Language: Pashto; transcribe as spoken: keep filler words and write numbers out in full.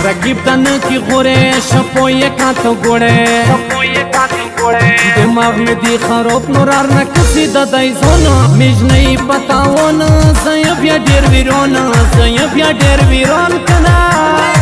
رقیب تن کی غوره شپوی کاتو گوڑه دماغ میں دی خروب نورار نکسی دا دایزونا میج نئی پتاونا زیم بیا دیر ویرون زیم بیا دیر ویرون کنا